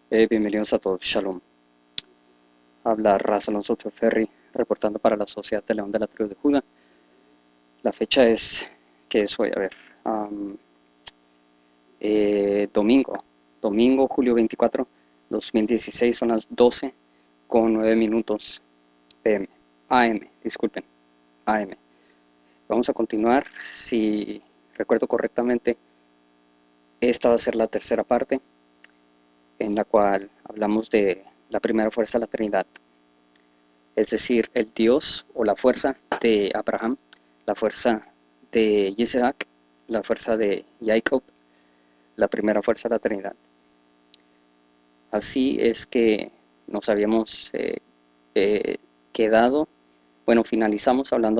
Bienvenidos a todos, Shalom. Habla Raz Alonso Ferry, reportando para la Sociedad de León de la Tribu de Judá. La fecha es, ¿qué es hoy? A ver, am, domingo, julio 24, 2016, son las 12 con 9 minutos PM, AM, disculpen, AM. Vamos a continuar, si recuerdo correctamente, esta va a ser la tercera parte, en la cual hablamos de la primera fuerza de la Trinidad. Es decir, el Dios o la fuerza de Abraham, la fuerza de Isaac, la fuerza de Jacob, la primera fuerza de la Trinidad. Así es que nos habíamos eh, quedado, bueno, finalizamos hablando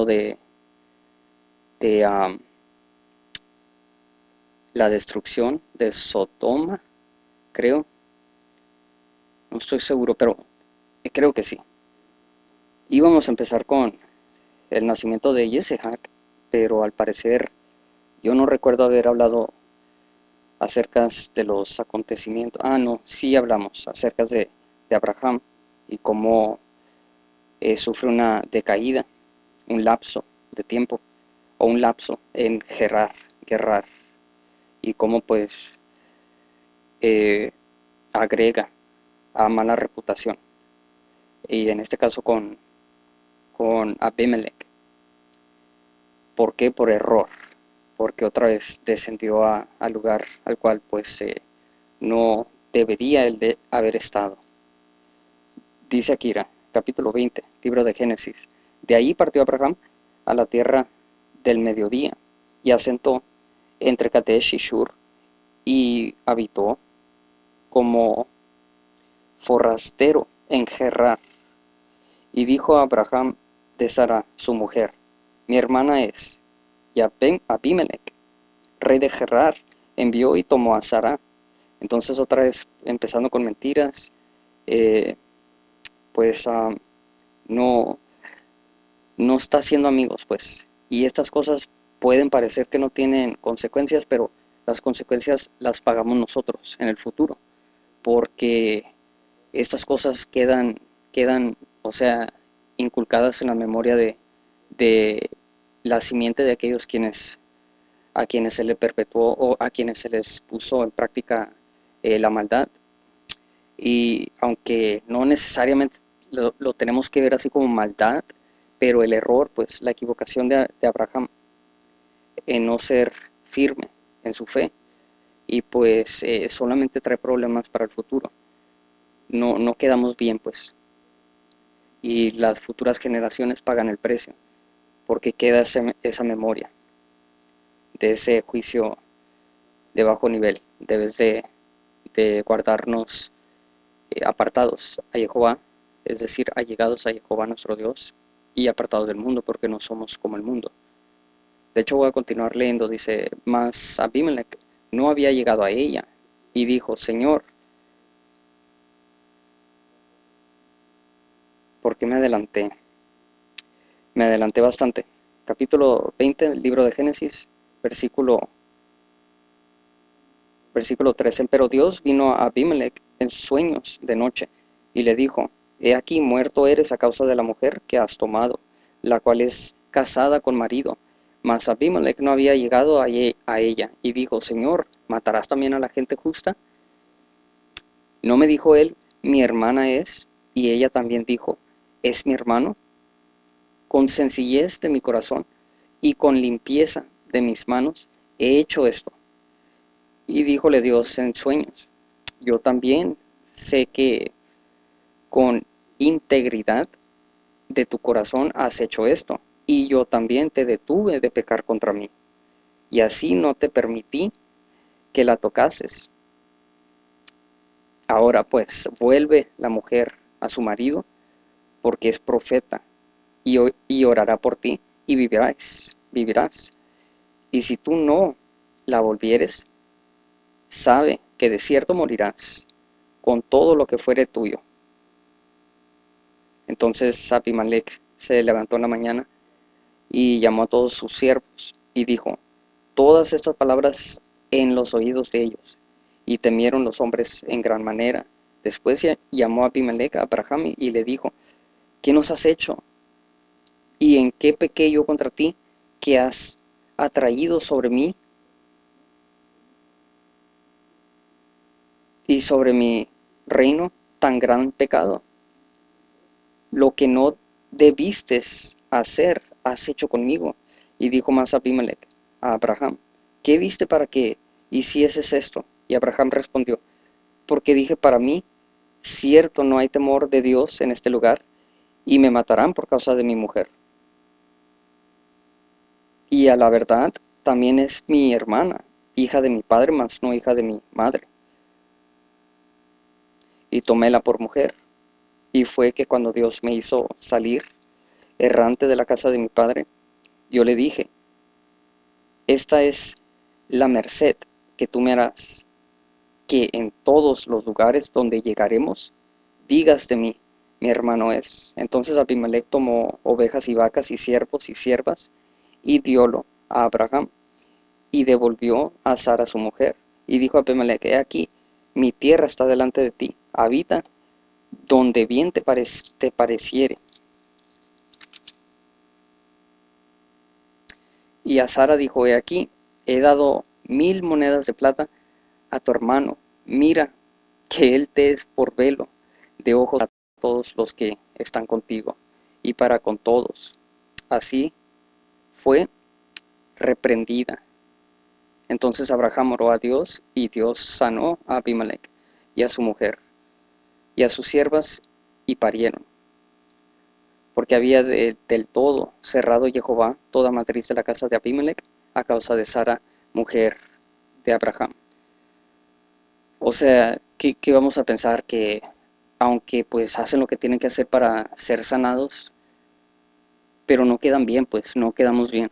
de la destrucción de Sodoma, creo, no estoy seguro, pero creo que sí. Íbamos a empezar con el nacimiento de Isaac, pero al parecer yo no recuerdo haber hablado acerca de los acontecimientos. No, sí hablamos acerca de Abraham y cómo sufre una decaída, un lapso de tiempo o un lapso en guerrar y cómo pues eh, agrega a mala reputación y en este caso con Abimelech. ¿Por qué? Por error, porque otra vez descendió al lugar al cual pues no debería él de haber estado. Dice Akira, capítulo 20, libro de Génesis. De ahí partió Abraham a la tierra del mediodía y asentó entre Kadesh y Shur y habitó como forastero en Gerar. Y dijo a Abraham de Sara, su mujer, mi hermana es. Y Abimelech, rey de Gerar, envió y tomó a Sara. Entonces otra vez empezando con mentiras, eh, pues no, no está haciendo amigos, pues. Y estas cosas pueden parecer que no tienen consecuencias, pero las consecuencias las pagamos nosotros en el futuro, porque estas cosas quedan, o sea, inculcadas en la memoria de la simiente de aquellos a quienes se le perpetuó o a quienes se les puso en práctica la maldad. Y aunque no necesariamente lo tenemos que ver así como maldad, pero el error, pues la equivocación de Abraham en no ser firme en su fe, y pues solamente trae problemas para el futuro. No quedamos bien, pues, y las futuras generaciones pagan el precio, porque queda esa memoria de ese juicio de bajo nivel. Debes de guardarnos apartados a Jehová, es decir, allegados a Jehová nuestro Dios y apartados del mundo, porque no somos como el mundo. De hecho, voy a continuar leyendo, dice, mas Abimelech no había llegado a ella, y dijo, Señor, ¿por qué me adelanté? Me adelanté bastante. Capítulo 20 del libro de Génesis, versículo 13. Pero Dios vino a Abimelech en sueños de noche, y le dijo, he aquí muerto eres a causa de la mujer que has tomado, la cual es casada con marido. Mas Abimelech no había llegado a ella, y dijo, Señor, ¿matarás también a la gente justa? ¿No me dijo él, mi hermana es? Y ella también dijo, ¿es mi hermano? Con sencillez de mi corazón y con limpieza de mis manos he hecho esto. Y díjole Dios en sueños, yo también sé que con integridad de tu corazón has hecho esto, y yo también te detuve de pecar contra mí, y así no te permití que la tocases. Ahora pues, vuelve la mujer a su marido, porque es profeta, y orará por ti, y vivirás. Y si tú no la volvieres, sabe que de cierto morirás con todo lo que fuere tuyo. Entonces Abimelech se levantó en la mañana y llamó a todos sus siervos y dijo todas estas palabras en los oídos de ellos, y temieron los hombres en gran manera Después llamó a Abimelech a Abraham y le dijo: ¿qué nos has hecho? ¿Y en qué pequé yo contra ti, que has atraído sobre mí y sobre mi reino tan gran pecado? Lo que no debiste hacer, has hecho conmigo. Y dijo más Abimelech a Abraham: ¿qué viste para que hicieses esto? Y Abraham respondió: porque dije para mí, cierto, no hay temor de Dios en este lugar, y me matarán por causa de mi mujer. Y a la verdad, también es mi hermana, hija de mi padre, mas no hija de mi madre. Y toméla por mujer. Y fue que cuando Dios me hizo salir errante de la casa de mi padre, yo le dije: esta es la merced que tú me harás, que en todos los lugares donde llegaremos, digas de mí, mi hermano es. Entonces Abimelech tomó ovejas y vacas y siervos y siervas, y diólo a Abraham, y devolvió a Sara su mujer. Y dijo a Abimelech: he aquí, mi tierra está delante de ti, habita donde bien te pareciere. Y a Sara dijo: he aquí, he dado 1000 monedas de plata a tu hermano, mira que él te es por velo de ojos a todos los que están contigo, y para con todos. Así fue reprendida. Entonces Abraham oró a Dios, y Dios sanó a Abimelech y a su mujer y a sus siervas, y parieron, porque había del todo cerrado Jehová toda matriz de la casa de Abimelech a causa de Sara, mujer de Abraham. O sea, ¿qué vamos a pensar? Que aunque pues hacen lo que tienen que hacer para ser sanados, pero no quedan bien, pues no quedamos bien.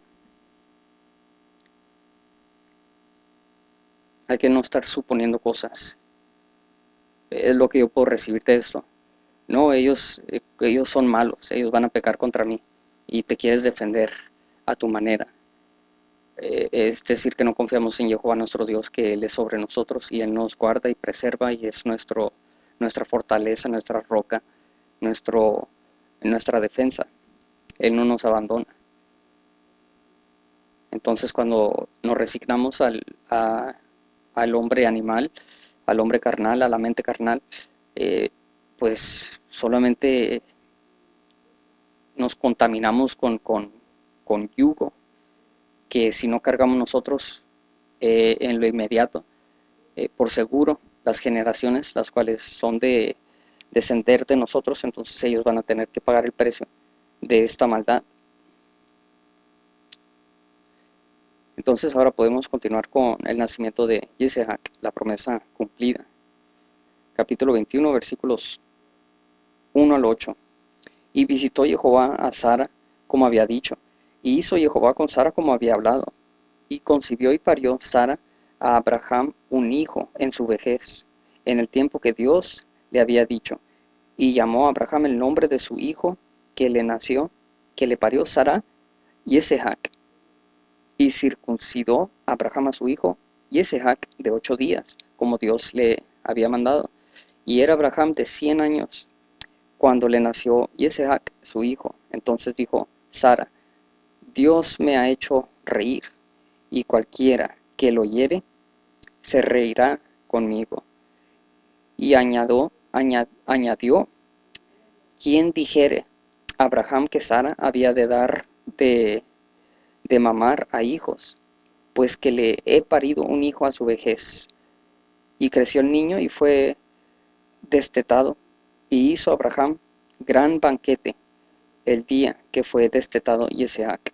Hay que no estar suponiendo cosas. Es lo que yo puedo recibir de esto. No, ellos son malos, ellos van a pecar contra mí y te quieres defender a tu manera. Es decir, que no confiamos en Jehová nuestro Dios, que Él es sobre nosotros y Él nos guarda y preserva y es nuestra fortaleza, nuestra roca, nuestra defensa. Él no nos abandona. Entonces, cuando nos resignamos al hombre animal, al hombre carnal, a la mente carnal, eh, pues solamente nos contaminamos con yugo, que si no cargamos nosotros en lo inmediato, por seguro, las generaciones, las cuales son de descender de nosotros, entonces ellos van a tener que pagar el precio de esta maldad. Entonces ahora podemos continuar con el nacimiento de Isaac, la promesa cumplida. Capítulo 21, versículos 1 al 8. Y visitó Jehová a Sara como había dicho, y hizo Jehová con Sara como había hablado. Y concibió y parió Sara a Abraham un hijo en su vejez, en el tiempo que Dios le había dicho. Y llamó a Abraham el nombre de su hijo que le nació, que le parió Sara, Isaac. Y circuncidó Abraham a su hijo Isaac de 8 días, como Dios le había mandado. Y era Abraham de 100 años cuando le nació Isaac su hijo. Entonces dijo Sara: Dios me ha hecho reír, y cualquiera que lo oyere se reirá conmigo. Y añadió: ¿quién dijere Abraham que Sara había de dar de mamar a hijos? Pues que le he parido un hijo a su vejez. Y creció el niño y fue destetado, y hizo Abraham gran banquete el día que fue destetado Isaac.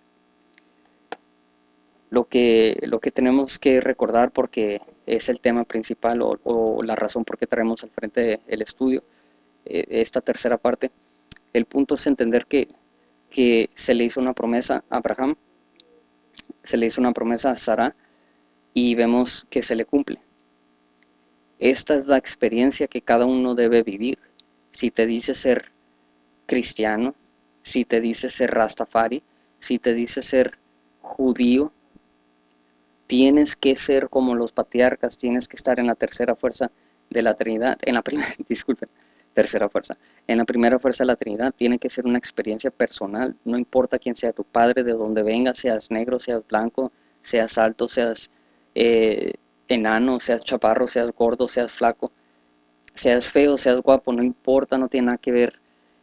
Lo que tenemos que recordar, porque es el tema principal o la razón por qué traemos al frente el estudio, esta tercera parte, el punto es entender que se le hizo una promesa a Abraham, se le hizo una promesa a Sara, y vemos que se le cumple. Esta es la experiencia que cada uno debe vivir. Si te dice ser cristiano, si te dice ser rastafari, si te dice ser judío, tienes que ser como los patriarcas, tienes que estar en la tercera fuerza de la Trinidad, en la primera, disculpen, tercera fuerza, en la primera fuerza de la Trinidad tiene que ser una experiencia personal, no importa quién sea tu padre, de dónde vengas, seas negro, seas blanco, seas alto, seas eh, enano, seas chaparro, seas gordo, seas flaco, seas feo, seas guapo, no importa, no tiene nada que ver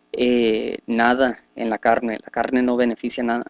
nada en la carne no beneficia nada,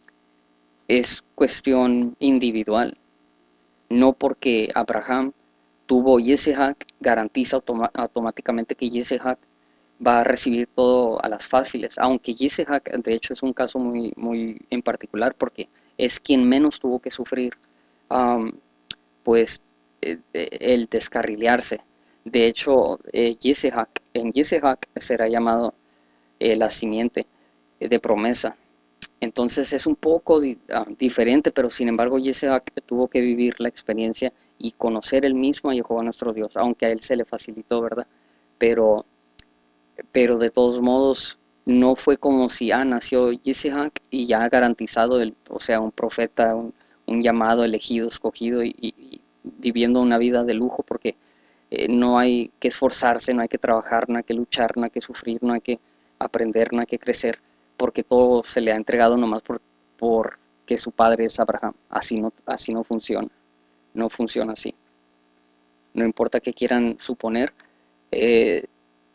es cuestión individual, no porque Abraham tuvo Isaac, garantiza automáticamente que Isaac va a recibir todo a las fáciles, aunque Isaac de hecho es un caso muy en particular porque es quien menos tuvo que sufrir um, pues el descarrilearse. De hecho, en Isaac será llamado la simiente de promesa. Entonces es un poco diferente, pero sin embargo Isaac tuvo que vivir la experiencia y conocer él mismo a Jehová nuestro Dios, aunque a él se le facilitó, ¿verdad? Pero, pero de todos modos no fue como si nació Isaac y ya garantizado, o sea, un profeta, un llamado, elegido, escogido y viviendo una vida de lujo, porque no hay que esforzarse, no hay que trabajar, no hay que luchar, no hay que sufrir, no hay que aprender, no hay que crecer, porque todo se le ha entregado nomás por que su padre es Abraham. Así no funciona, no funciona así. No importa qué quieran suponer, eh,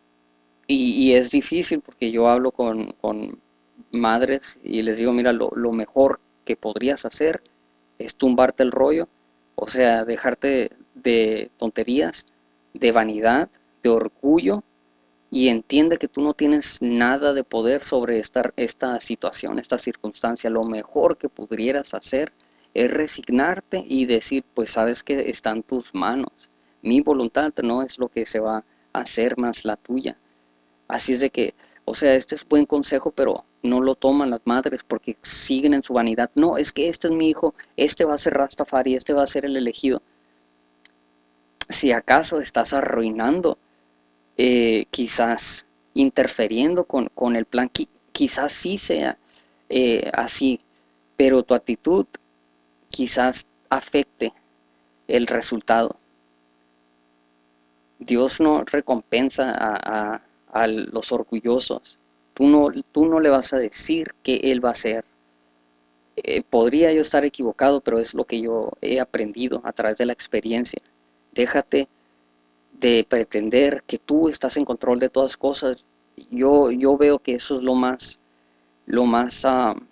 y es difícil porque yo hablo con madres y les digo, mira, lo mejor que podrías hacer es tumbarte el rollo, o sea, dejarte de tonterías, de vanidad, de orgullo, y entiende que tú no tienes nada de poder sobre esta situación, esta circunstancia. Lo mejor que pudieras hacer es resignarte y decir, pues sabes que está en tus manos. Mi voluntad no es lo que se va a hacer más la tuya. Así es de que, o sea, este es buen consejo, pero no lo toman las madres porque siguen en su vanidad. No, es que este es mi hijo, este va a ser Rastafari, este va a ser el elegido. Si acaso estás arruinando, quizás interfiriendo con el plan, quizás sí sea así, pero tu actitud quizás afecte el resultado. Dios no recompensa a los orgullosos. Tú no le vas a decir qué Él va a hacer. Podría yo estar equivocado, pero es lo que yo he aprendido a través de la experiencia. Déjate de pretender que tú estás en control de todas cosas. Yo veo que eso es lo más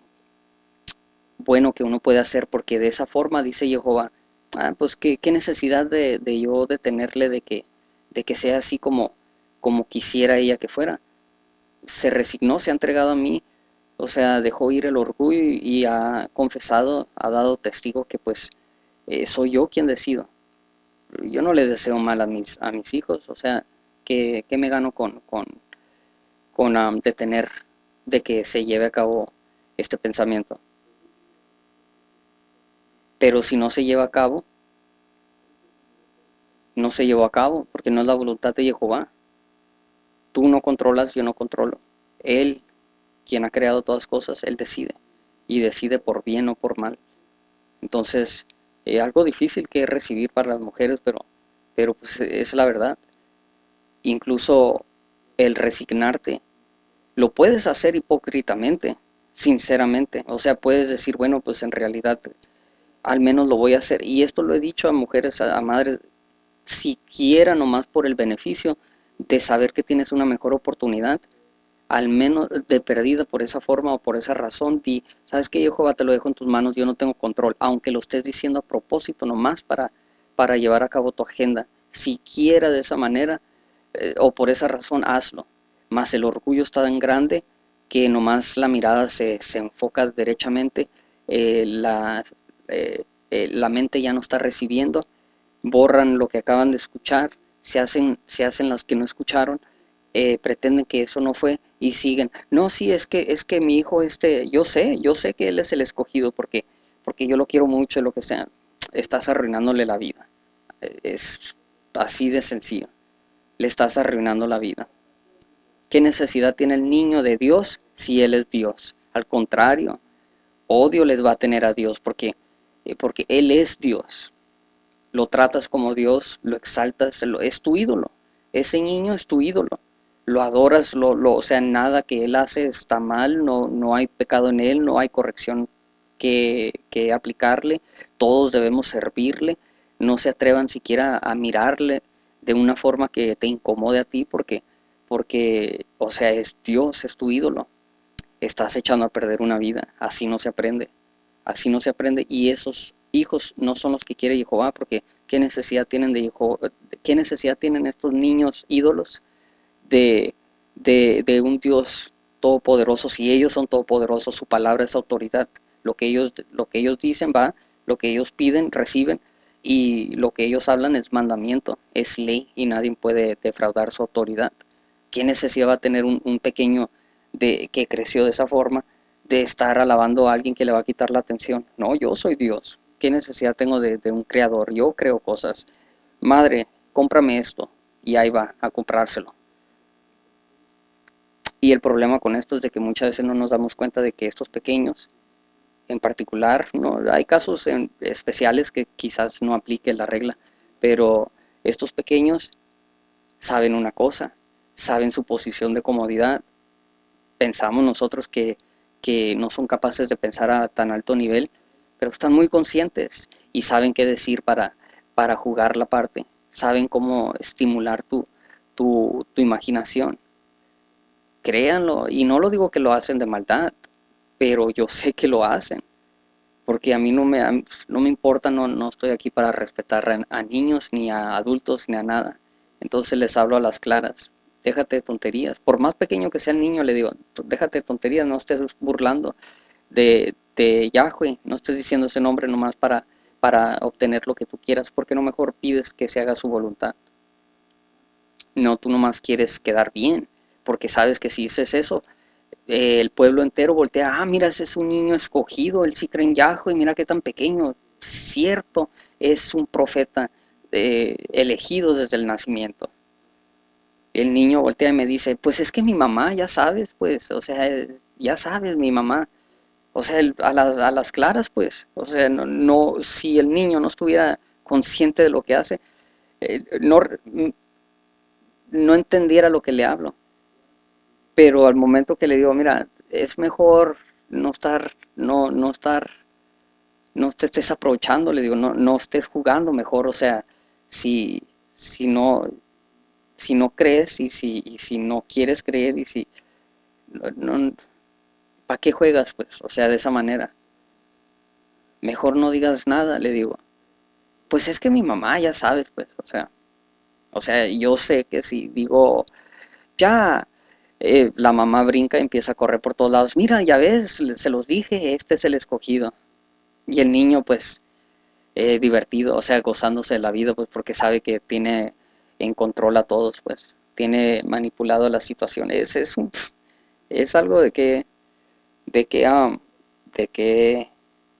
bueno que uno puede hacer, porque de esa forma dice Jehová, pues qué necesidad de yo detenerle de que sea así como quisiera ella que fuera. Se resignó, se ha entregado a mí, o sea, dejó ir el orgullo y ha confesado, ha dado testigo que pues soy yo quien decido. Yo no le deseo mal a mis hijos, o sea, ¿qué me gano con detener de que se lleve a cabo este pensamiento? Pero si no se lleva a cabo, no se llevó a cabo, porque no es la voluntad de Jehová. Tú no controlas, yo no controlo. Él, quien ha creado todas cosas, Él decide. Y decide por bien o por mal. Entonces, algo difícil que es recibir para las mujeres, pero pues es la verdad. Incluso el resignarte, lo puedes hacer hipócritamente, sinceramente. O sea, puedes decir, bueno, pues en realidad al menos lo voy a hacer. Y esto lo he dicho a mujeres, a madres, siquiera nomás por el beneficio de saber que tienes una mejor oportunidad, al menos de perdida por esa forma o por esa razón, sabes que Jehová te lo dejo en tus manos, yo no tengo control, aunque lo estés diciendo a propósito nomás para llevar a cabo tu agenda, siquiera de esa manera o por esa razón hazlo, mas el orgullo es tan grande que nomás la mirada se enfoca derechamente, la, la mente ya no está recibiendo, borran lo que acaban de escuchar, se hacen las que no escucharon, pretenden que eso no fue y siguen. No, sí, es que mi hijo, yo sé que él es el escogido porque yo lo quiero mucho, lo que sea. Estás arruinándole la vida. Es así de sencillo. Le estás arruinando la vida. ¿Qué necesidad tiene el niño de Dios si él es Dios? Al contrario, odio les va a tener a Dios porque él es Dios. lo tratas como Dios, lo exaltas, es tu ídolo. Ese niño es tu ídolo. Lo adoras, o sea, nada que él hace está mal, no hay pecado en él, no hay corrección que aplicarle, todos debemos servirle, no se atrevan siquiera a mirarle de una forma que te incomode a ti porque, o sea, es Dios, es tu ídolo. Estás echando a perder una vida, así no se aprende, así no se aprende y esos hijos no son los que quiere Jehová, porque ¿qué necesidad tienen de Jehová? ¿Qué necesidad tienen estos niños ídolos de, de un Dios todopoderoso? Si ellos son todopoderosos, su palabra es autoridad, lo que ellos dicen va, lo que ellos piden, reciben, y lo que ellos hablan es mandamiento, es ley, y nadie puede defraudar su autoridad. ¿Qué necesidad va a tener un pequeño que creció de esa forma de estar alabando a alguien que le va a quitar la atención? No, yo soy Dios. ¿Qué necesidad tengo de un creador? Yo creo cosas. Madre, cómprame esto. Y ahí va a comprárselo. Y el problema con esto es de que muchas veces no nos damos cuenta de que estos pequeños, en particular, no hay casos especiales que quizás no aplique la regla, pero estos pequeños saben una cosa, saben su posición de comodidad. Pensamos nosotros que no son capaces de pensar a tan alto nivel, pero están muy conscientes y saben qué decir para jugar la parte, saben cómo estimular tu imaginación. Créanlo, y no lo digo que lo hacen de maldad, pero yo sé que lo hacen, porque a mí no me importa, no estoy aquí para respetar a niños, ni a adultos, ni a nada. Entonces les hablo a las claras, déjate de tonterías, por más pequeño que sea el niño, le digo, déjate de tonterías, no estés burlando de Yahweh, no estés diciendo ese nombre nomás para obtener lo que tú quieras, porque no mejor pides que se haga su voluntad. No, tú nomás quieres quedar bien, porque sabes que si dices eso, el pueblo entero voltea, ah, mira, ese es un niño escogido, él sí cree en Yahweh, mira qué tan pequeño, cierto, es un profeta elegido desde el nacimiento. El niño voltea y me dice, pues es que mi mamá, ya sabes, pues, o sea, ya sabes, mi mamá, o sea, a las claras, pues, o sea, si el niño no estuviera consciente de lo que hace, no, no entendiera lo que le hablo. Pero al momento que le digo, mira, es mejor no estar, no te estés aprovechando, le digo, no estés jugando mejor, o sea, si, si no, si no crees y si no quieres creer y si, no, ¿para qué juegas, pues? O sea, de esa manera. Mejor no digas nada, le digo. Pues es que mi mamá, ya sabes, pues, o sea, yo sé que si digo, ya, la mamá brinca y empieza a correr por todos lados. Mira, ya ves, se los dije, este es el escogido. Y el niño, pues, divertido, o sea, gozándose de la vida, pues, porque sabe que tiene en control a todos, pues, tiene manipulado las situaciones. Es algo de que, de que,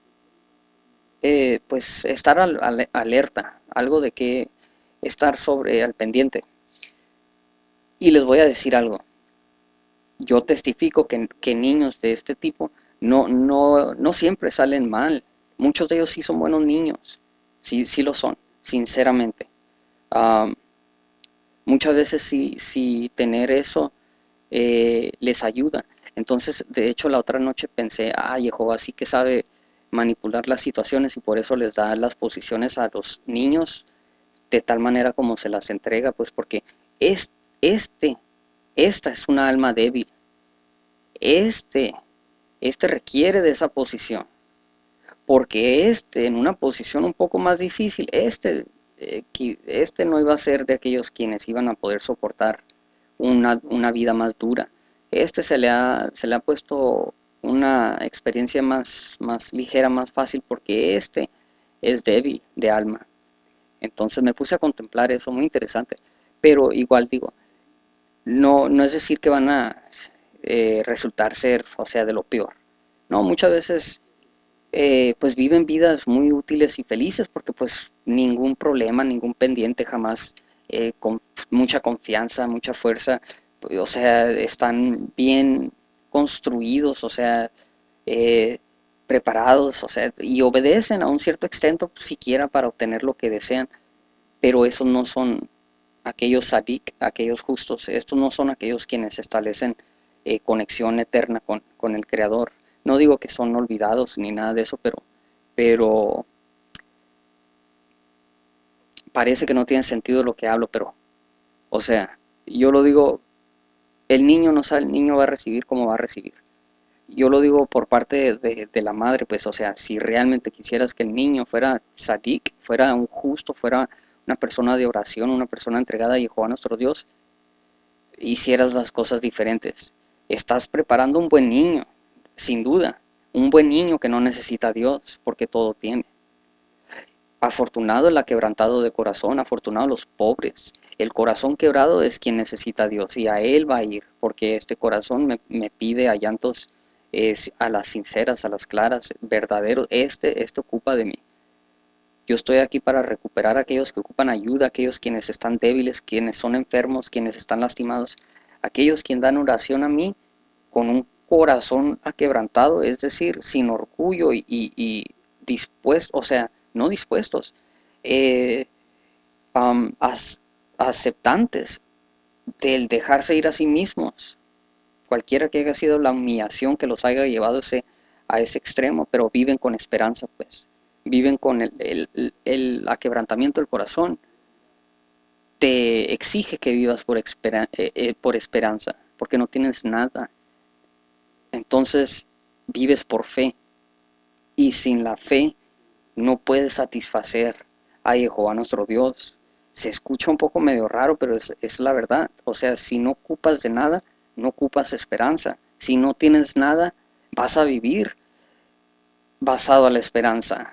pues, estar alerta, algo de que estar sobre al pendiente. Y les voy a decir algo. Yo testifico que niños de este tipo no siempre salen mal. Muchos de ellos sí son buenos niños. Sí, sí lo son, sinceramente. Um, Muchas veces sí tener eso les ayuda. Entonces, de hecho, la otra noche pensé, Jehová sí que sabe manipular las situaciones y por eso les da las posiciones a los niños de tal manera como se las entrega, pues porque es, este, esta es una alma débil. Este, este requiere de esa posición, porque en una posición un poco más difícil, este no iba a ser de aquellos quienes iban a poder soportar una vida más dura. Se le ha puesto una experiencia más ligera, más fácil, porque este es débil de alma. Entonces me puse a contemplar eso, muy interesante. Pero igual digo, no es decir que van a resultar ser, o sea, de lo peor. No, muchas veces pues viven vidas muy útiles y felices porque pues ningún problema, ningún pendiente jamás, con mucha confianza, mucha fuerza, o sea, están bien construidos, o sea, eh, preparados, o sea, y obedecen a un cierto extent siquiera para obtener lo que desean, pero esos no son aquellos sadik, aquellos justos, estos no son aquellos quienes establecen conexión eterna con el Creador. No digo que son olvidados ni nada de eso, pero parece que no tiene sentido lo que hablo, pero, o sea, yo lo digo, el niño no sabe, el niño va a recibir como va a recibir. Yo lo digo por parte de la madre, pues, o sea, si realmente quisieras que el niño fuera sadik, fuera un justo, fuera una persona de oración, una persona entregada a Jehová nuestro Dios, hicieras las cosas diferentes. Estás preparando un buen niño, sin duda, un buen niño que no necesita a Dios, porque todo tiene. Afortunado el quebrantado de corazón, afortunado los pobres. El corazón quebrado es quien necesita a Dios y a Él va a ir, porque este corazón me pide a llantos, a las sinceras, a las claras, verdaderos. Este ocupa de mí. Yo estoy aquí para recuperar a aquellos que ocupan ayuda, aquellos quienes están débiles, quienes son enfermos, quienes están lastimados, aquellos quienes dan oración a mí con un corazón aquebrantado, es decir, sin orgullo y dispuestos, o sea, no dispuestos, eh, aceptantes del dejarse ir a sí mismos, cualquiera que haya sido la humillación que los haya llevado a ese extremo, pero viven con esperanza, pues, viven con el aquebrantamiento del corazón, te exige que vivas por esperanza, porque no tienes nada. Entonces vives por fe y sin la fe no puedes satisfacer a Jehová nuestro Dios. Se escucha un poco medio raro, pero es la verdad. O sea, si no ocupas de nada, no ocupas esperanza. Si no tienes nada, vas a vivir basado a la esperanza,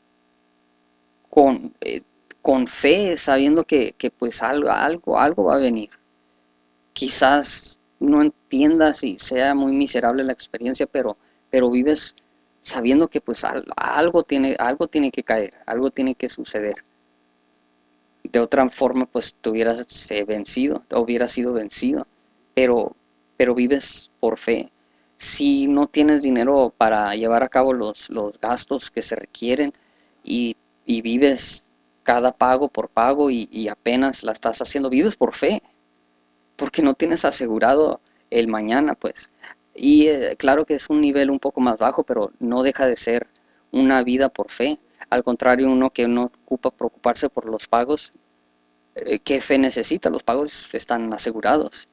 con, eh, con fe, sabiendo que pues algo va a venir. Quizás no entiendas y sea muy miserable la experiencia, pero vives sabiendo que pues algo tiene que caer, algo tiene que suceder. De otra forma, pues te hubieras vencido, hubieras sido vencido, pero, pero vives por fe. Si no tienes dinero para llevar a cabo los gastos que se requieren y, y vives cada pago por pago y apenas la estás haciendo, vives por fe porque no tienes asegurado el mañana, pues. Y claro que es un nivel un poco más bajo, pero no deja de ser una vida por fe. Al contrario, uno que no ocupa preocuparse por los pagos, ¿qué fe necesita? Los pagos están asegurados.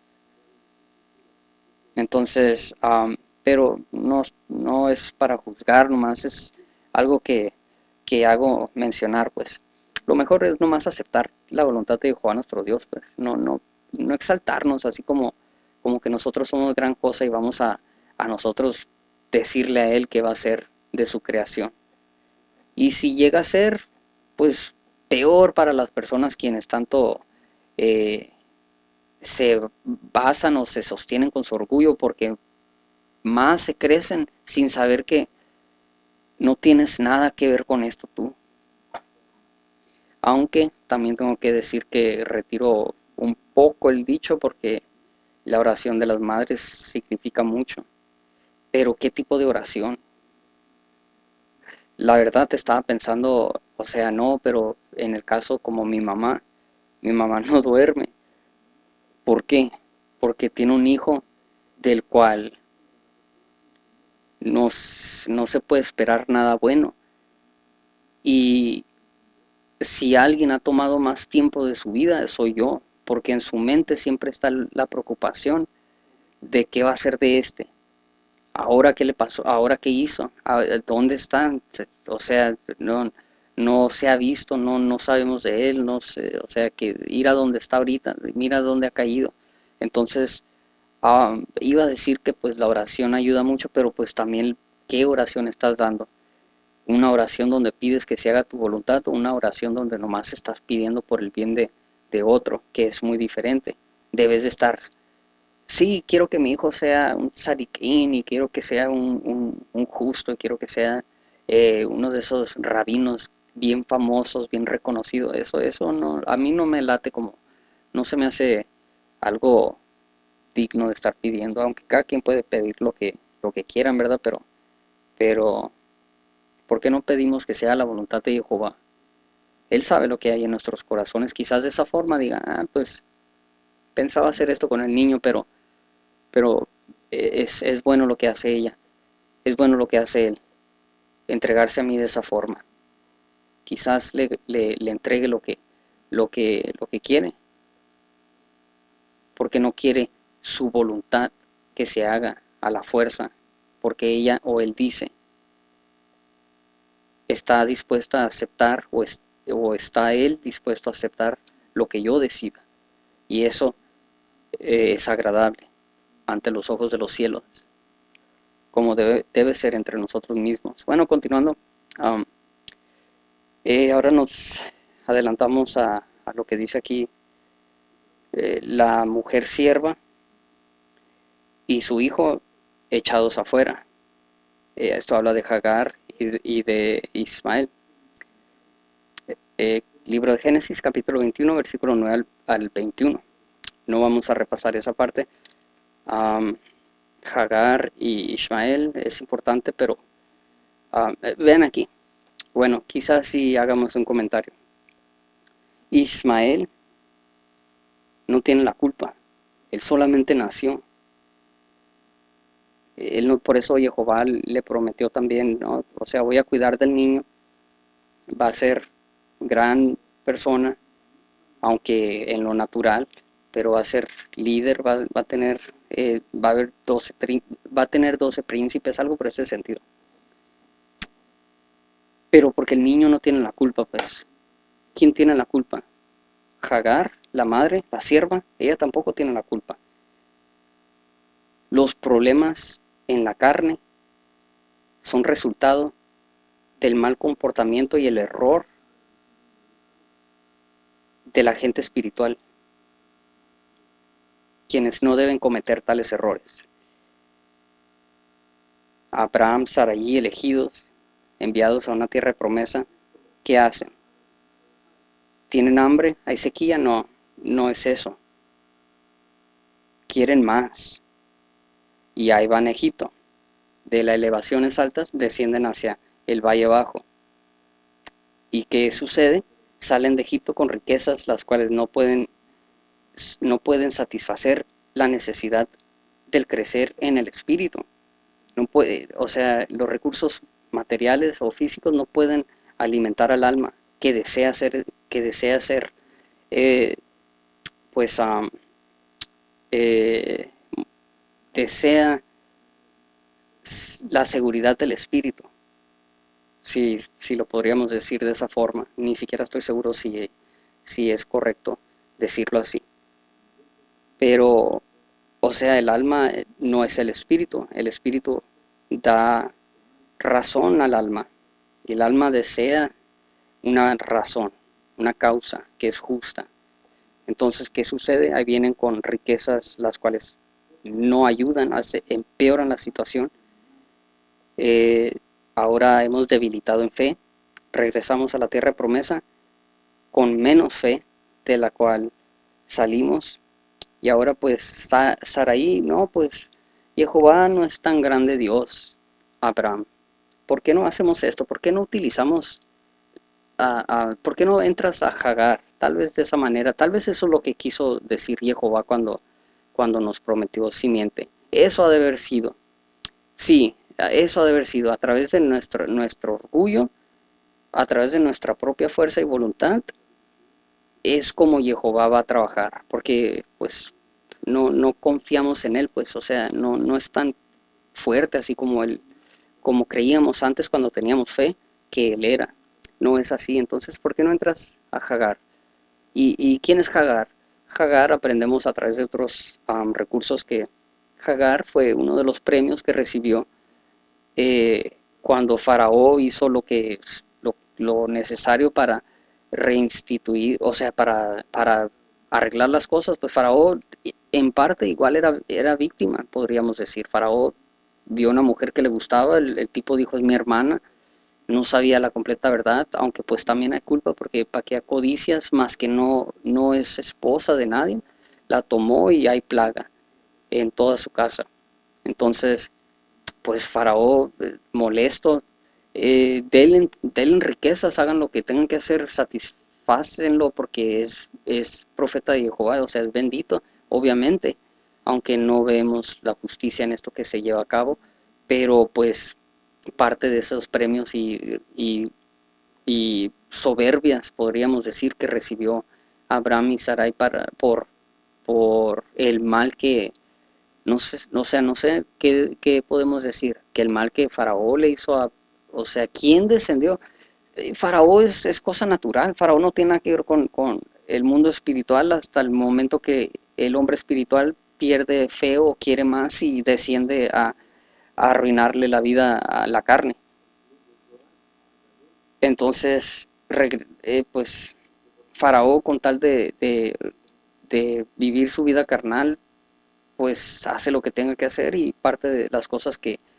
Entonces, pero no es para juzgar, nomás es algo que hago mencionar, pues. Lo mejor es nomás aceptar la voluntad de Jehová nuestro Dios, pues. No exaltarnos así como que nosotros somos gran cosa y vamos a nosotros decirle a Él qué va a ser de su creación. Y si llega a ser, pues peor para las personas quienes tanto eh, se basan o se sostienen con su orgullo porque más se crecen sin saber que no tienes nada que ver con esto tú. Aunque también tengo que decir que retiro un poco el dicho porque la oración de las madres significa mucho. Pero ¿qué tipo de oración? La verdad te estaba pensando, o sea, no, pero en el caso como mi mamá no duerme. ¿Por qué? Porque tiene un hijo del cual no se puede esperar nada bueno. Y si alguien ha tomado más tiempo de su vida, soy yo, porque en su mente siempre está la preocupación de qué va a ser de este. Ahora qué le pasó, ahora qué hizo, dónde están, o sea, no se ha visto, no sabemos de él, no sé, o sea, que ir a donde está ahorita, mira dónde ha caído. Entonces, iba a decir que pues la oración ayuda mucho, pero pues también qué oración estás dando. Una oración donde pides que se haga tu voluntad o una oración donde nomás estás pidiendo por el bien de otro, que es muy diferente. Debes de estar, sí, quiero que mi hijo sea un sadiquín y quiero que sea un justo y quiero que sea uno de esos rabinos bien famosos, bien reconocidos. Eso no, a mí no me late como, no se me hace algo digno de estar pidiendo, aunque cada quien puede pedir lo que quieran, ¿verdad? Pero ¿Por qué no pedimos que sea la voluntad de Jehová? Él sabe lo que hay en nuestros corazones. Quizás de esa forma diga, pues pensaba hacer esto con el niño, pero es bueno lo que hace ella, es bueno lo que hace él, entregarse a mí de esa forma. Quizás le entregue lo que quiere, porque no quiere su voluntad que se haga a la fuerza, porque ella o él dice, está dispuesta a aceptar o está él dispuesto a aceptar lo que yo decida. Y eso es agradable ante los ojos de los cielos, como debe ser entre nosotros mismos. Bueno, continuando, um, ahora nos adelantamos a lo que dice aquí la mujer sierva y su hijo echados afuera. Esto habla de Hagar y de Ismael. Libro de Génesis, capítulo 21, versículo 9 al 21. No vamos a repasar esa parte. Hagar y Ismael es importante, pero vean aquí. Bueno, quizás sí hagamos un comentario. Ismael no tiene la culpa. Él solamente nació. Él no, por eso Jehová le prometió también, ¿no? O sea, voy a cuidar del niño. Va a ser gran persona, aunque en lo natural, pero va a ser líder, va a tener, va a haber va a tener 12 príncipes, algo por ese sentido. Pero porque el niño no tiene la culpa, pues. ¿Quién tiene la culpa? Hagar, la madre, la sierva, ella tampoco tiene la culpa. Los problemas en la carne son resultado del mal comportamiento y el error de la gente espiritual, quienes no deben cometer tales errores. Abraham, Sarai, elegidos, enviados a una tierra de promesa, ¿qué hacen? ¿Tienen hambre? ¿Hay sequía? No, no es eso. Quieren más. Y ahí van a Egipto. De las elevaciones altas descienden hacia el valle bajo. ¿Y qué sucede? Salen de Egipto con riquezas las cuales no pueden satisfacer la necesidad del crecer en el espíritu. No puede, o sea, los recursos materiales o físicos no pueden alimentar al alma que desea ser eh, pues eh, desea la seguridad del espíritu, si lo podríamos decir de esa forma. Ni siquiera estoy seguro si es correcto decirlo así. Pero, o sea, el alma no es el espíritu da razón al alma, y el alma desea una razón, una causa que es justa. Entonces, ¿qué sucede? Ahí vienen con riquezas las cuales no ayudan, empeoran la situación. Eh, Ahora hemos debilitado en fe, regresamos a la tierra de promesa con menos fe de la cual salimos. Y ahora pues Sarai, no, pues Jehová no es tan grande Dios, Abraham. ¿Por qué no hacemos esto? ¿Por qué no utilizamos, por qué no entras a Hagar? Tal vez de esa manera, tal vez eso es lo que quiso decir Jehová cuando nos prometió simiente. Eso ha de haber sido, sí, eso ha de haber sido a través de nuestro orgullo, a través de nuestra propia fuerza y voluntad, es como Jehová va a trabajar, porque pues no confiamos en él, pues, o sea, no es tan fuerte así como creíamos antes cuando teníamos fe que él era. No es así. Entonces, ¿por qué no entras a Hagar? ¿Y quién es Hagar? Hagar, aprendemos a través de otros recursos que Hagar fue uno de los premios que recibió cuando Faraón hizo lo necesario para reinstituir, o sea, para arreglar las cosas. Pues Faraón en parte igual era víctima, podríamos decir. Faraón vio una mujer que le gustaba, el tipo dijo es mi hermana, no sabía la completa verdad, aunque pues también hay culpa porque para que codicias más que no es esposa de nadie, la tomó y hay plaga en toda su casa. Entonces, pues Faraón molesto denle riquezas, hagan lo que tengan que hacer, satisfácenlo porque es profeta de Jehová, o sea, es bendito, obviamente, aunque no vemos la justicia en esto que se lleva a cabo, pero pues parte de esos premios y soberbias, podríamos decir, que recibió Abraham y Sarai por el mal que, no sé, no sé qué podemos decir, que el mal que Faraón le hizo o sea, ¿quién descendió? Faraón es cosa natural, Faraón no tiene nada que ver con el mundo espiritual hasta el momento que el hombre espiritual pierde fe o quiere más y desciende a arruinarle la vida a la carne. Entonces, pues Faraón con tal de vivir su vida carnal, pues hace lo que tenga que hacer y parte de las cosas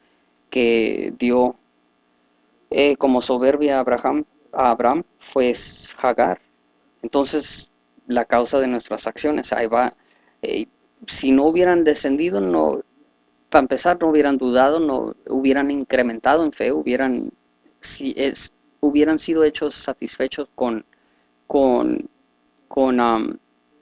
que dio como soberbia a Abraham fue Hagar. Entonces, la causa de nuestras acciones, ahí va. Eh, si no hubieran descendido, no, para empezar, no hubieran dudado, no hubieran incrementado en fe, hubieran sido hechos satisfechos con, con,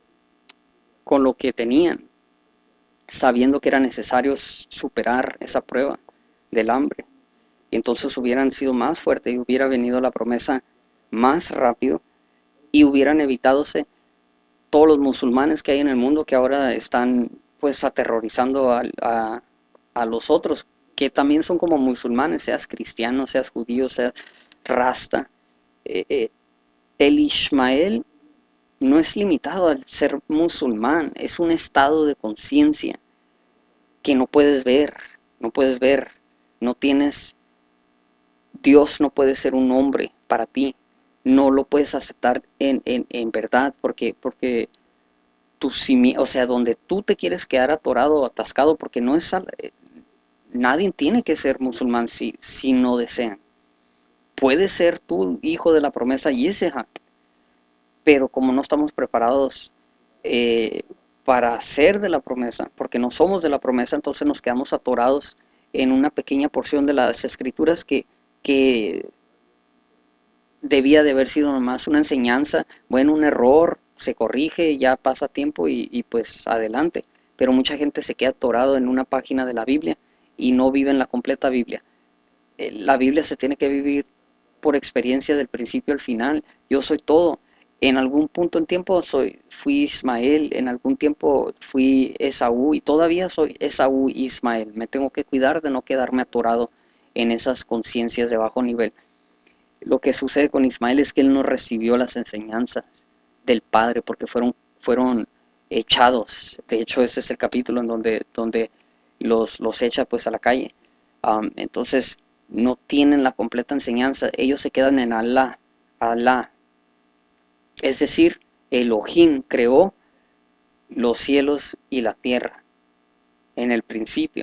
con lo que tenían, sabiendo que era necesario superar esa prueba del hambre. Y entonces hubieran sido más fuertes y hubiera venido la promesa más rápido y hubieran evitadose todos los musulmanes que hay en el mundo que ahora están pues aterrorizando a los otros, que también son como musulmanes, seas cristiano, seas judío, seas rasta. Eh, eh, el Ismael no es limitado al ser musulmán, es un estado de conciencia que no puedes ver, no puedes ver, no tienes, Dios no puede ser un hombre para ti, no lo puedes aceptar en verdad, porque o sea, donde tú te quieres quedar atorado o atascado, porque no es, nadie tiene que ser musulmán si no desean. Puedes ser tú hijo de la promesa Yisehak, pero como no estamos preparados eh, para ser de la promesa, porque no somos de la promesa, entonces nos quedamos atorados en una pequeña porción de las escrituras que debía de haber sido nomás una enseñanza, bueno, un error, se corrige, ya pasa tiempo y pues adelante. Pero mucha gente se queda atorado en una página de la Biblia y no vive en la completa Biblia. La Biblia se tiene que vivir por experiencia del principio al final. Yo soy todo. En algún punto en tiempo fui Ismael, en algún tiempo fui Esaú y todavía soy Esaú y Ismael. Me tengo que cuidar de no quedarme atorado en esas conciencias de bajo nivel. Lo que sucede con Ismael es que él no recibió las enseñanzas del Padre porque fueron echados. De hecho, ese es el capítulo en donde los echa pues a la calle. Entonces, no tienen la completa enseñanza. Ellos se quedan en Alá. Alá. Es decir, Elohim creó los cielos y la tierra en el principio.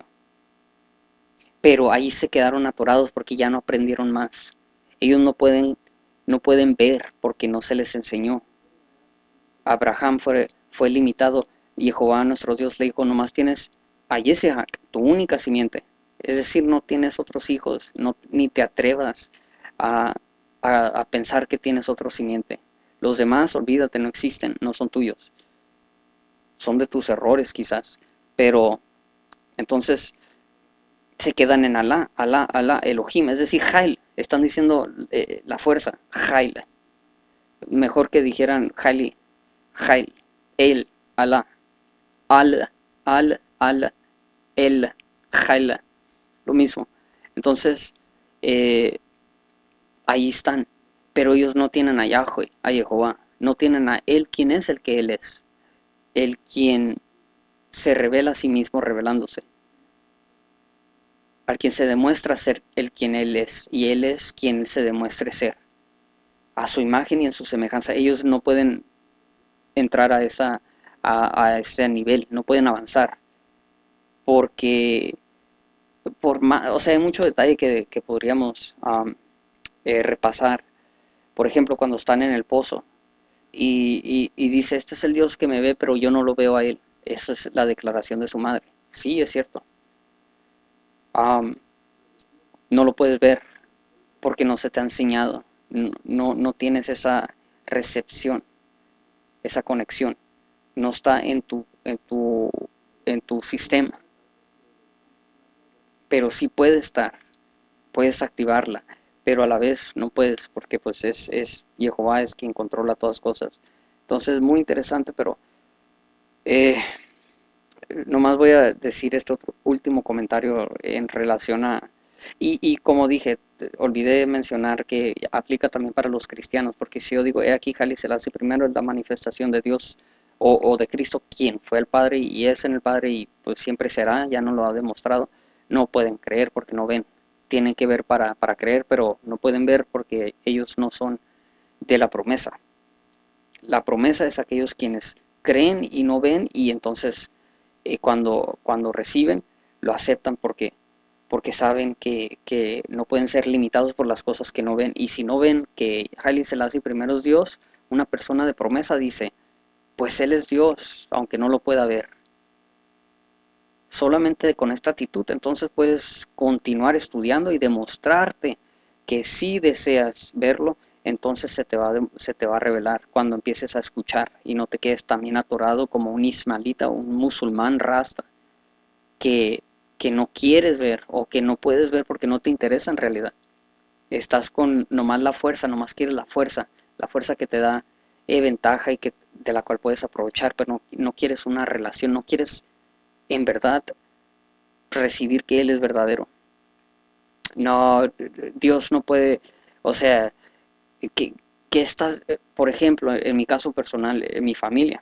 Pero ahí se quedaron atorados porque ya no aprendieron más. Ellos no pueden ver porque no se les enseñó. Abraham fue limitado y Jehová nuestro Dios le dijo, nomás tienes a Isaac, tu única simiente. Es decir, no tienes otros hijos, ni te atrevas a, a pensar que tienes otro simiente. Los demás, olvídate, no existen, no son tuyos. Son de tus errores quizás, pero entonces se quedan en Alá, Alá, Alá, Elohim, es decir, Jail, están diciendo la fuerza, Jail. Mejor que dijeran Jaili, Jail, El, Alá, Al, El, Jaila, lo mismo. Entonces, eh, ahí están, pero ellos no tienen a Yahweh, a Jehová, no tienen a Él, quien es el que Él es, el quien se revela a sí mismo revelándose, al quien se demuestra ser el quien Él es, y Él es quien se demuestre ser, a su imagen y en su semejanza. Ellos no pueden entrar a ese nivel, no pueden avanzar, porque o sea, hay mucho detalle que podríamos repasar. Por ejemplo, cuando están en el pozo y dice, este es el Dios que me ve, pero yo no lo veo a él. Esa es la declaración de su madre. Sí, es cierto. Um, no lo puedes ver porque no se te ha enseñado, no tienes esa recepción, esa conexión, no está en tu sistema, pero sí puede estar, puedes activarla, pero a la vez no puedes, porque pues es Jehová es quien controla todas las cosas. Entonces, muy interesante, pero eh, nomás voy a decir este otro último comentario en relación a... Y como dije, olvidé mencionar que aplica también para los cristianos, porque si yo digo, he aquí, Haile Selassie primero es la manifestación de Dios o de Cristo, quien fue el Padre y es en el Padre y pues siempre será, ya no lo ha demostrado, no pueden creer porque no ven. Tienen que ver para creer, pero no pueden ver porque ellos no son de la promesa. La promesa es aquellos quienes creen y no ven y entonces cuando reciben, lo aceptan porque saben que no pueden ser limitados por las cosas que no ven. Y si no ven que Haile Selassie primero es Dios, una persona de promesa dice, pues Él es Dios, aunque no lo pueda ver. Solamente con esta actitud entonces puedes continuar estudiando y demostrarte que si deseas verlo, entonces se te va a revelar cuando empieces a escuchar y no te quedes también atorado como un ismaelita o un musulmán rasta que, que no quieres ver o que no puedes ver porque no te interesa en realidad. Estás con nomás la fuerza, nomás quieres la fuerza que te da ventaja y que, de la cual puedes aprovechar, pero no quieres una relación, no quieres en verdad recibir que Él es verdadero. No, Dios no puede, o sea, que, que estás, por ejemplo, en mi caso personal, en mi familia,